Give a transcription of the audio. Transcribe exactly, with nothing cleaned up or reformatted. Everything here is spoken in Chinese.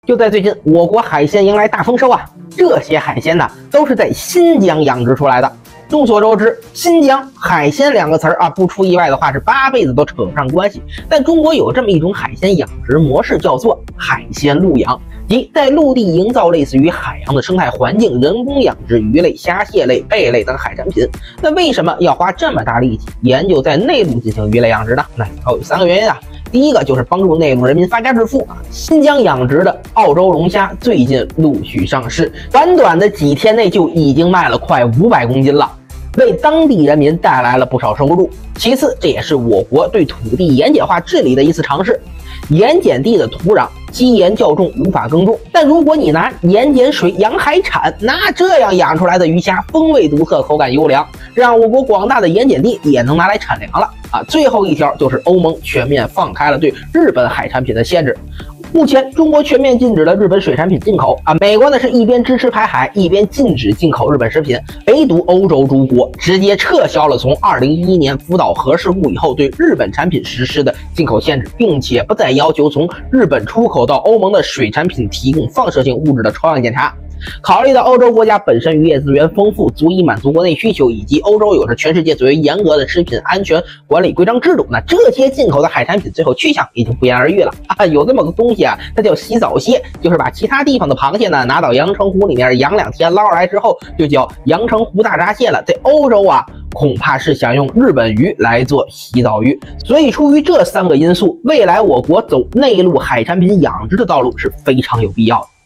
就在最近，我国海鲜迎来大丰收啊！这些海鲜呢，都是在新疆养殖出来的。众所周知，新疆海鲜两个词儿啊，不出意外的话是八辈子都扯不上关系。但中国有这么一种海鲜养殖模式，叫做海鲜陆养，即在陆地营造类似于海洋的生态环境，人工养殖鱼类、虾蟹类、贝类等海产品。那为什么要花这么大力气研究在内陆进行鱼类养殖呢？那主要有三个原因啊。第一个就是帮助内陆人民发家致富啊！新疆养殖的澳洲龙虾最近陆续上市，短短的几天内就已经卖了快五百公斤了，为当地人民带来了不少收入。其次，这也是我国对土地盐碱化治理的一次尝试。盐碱地的土壤基盐较重，无法耕种，但如果你拿盐碱水养海产，那这样养出来的鱼虾风味独特，口感优良，让我国广大的盐碱地也能拿来产粮了啊！最后一条就是欧盟全面放开了对日本海产品的限制。目前，中国全面禁止了日本水产品进口啊。美国呢是一边支持排海，一边禁止进口日本食品，唯独欧洲诸国直接撤销了从二零一一年福岛核事故以后对日本产品实施的进口限制，并且不再要求从日本出口到欧盟的水产品提供放射性物质的抽样检查。考虑到欧洲国家本身渔业资源丰富，足以满足国内需求，以及欧洲有着全世界最为严格的食品安全管理规章制度，那这些进口的海产品最后去向已经不言而喻了啊！有这么个东西啊，它叫洗澡蟹，就是把其他地方的螃蟹呢拿到阳澄湖里面养两天，捞上来之后就叫阳澄湖大闸蟹了。在欧洲啊，恐怕是想用日本鱼来做洗澡鱼。所以出于这三个因素，未来我国走内陆海产品养殖的道路是非常有必要的。